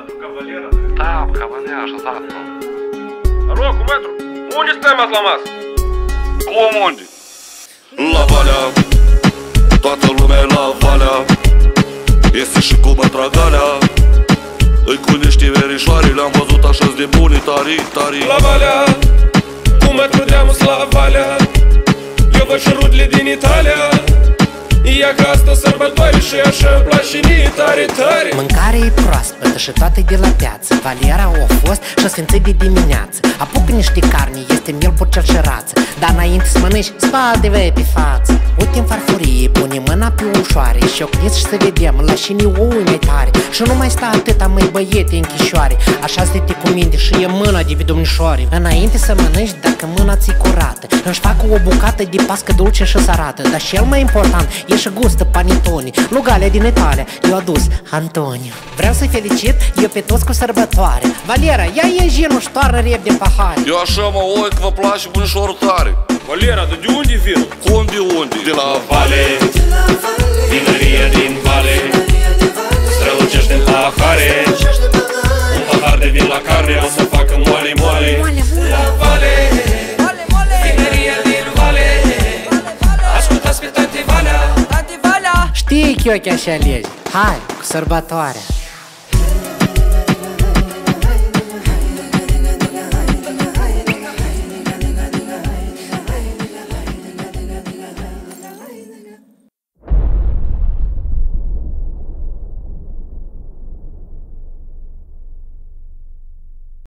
Cavaliera? Da, Cavaliera, așezat. Alo, cu metru, unde stai mai la masă? Cum unde? La Valea, toată lumea e la Valea. Este și cu Bătragalea. Îi cu niște verișoare, le-am văzut așa de buni, tari. La Valea, cu metru deamus la Valea. Eu văd și rudele din Italia. Ia că asta sărbătoare și așa îmi place nie tare. Mâncarea e proaspătă și toate de la piață. Valiera a fost și-a sfințit de dimineață. Apucă niște carne, este miel, purcel și rață. Dar înainte să mănânci, spalde-vă pe față. Uite în farfurie, pune mâna pe ușoare și ocniți și să vedem, la cine ouă mai tare. Și nu mai sta atâta, măi băiete, închișoare. Așa stă-te cu minte și e mâna de domnișoare. Înainte să mănânci, dacă mâna ți-i curată, își facă o bucată de pască dulce și sărată. Dar cel mai important e și gustă panetoni. Lugalea din Italia i-a adus Antonio. Vreau să felicit eu pe toți cu sărbătoare. Valera, ia ieși, nu ștoară rep de pahare. Eu așa mă uit că vă place bunișorul tare. Valera, dar de unde vin? Cum de unde? De la Vale, vinărie din Vale, strălucește în pahare. Un pahar de vin la carne o să facă moale. La Vale, vinărie din Vale, ascultați pe Tati Valea. Știi, Chiochea și alegi. Hai, cu sărbătoarea.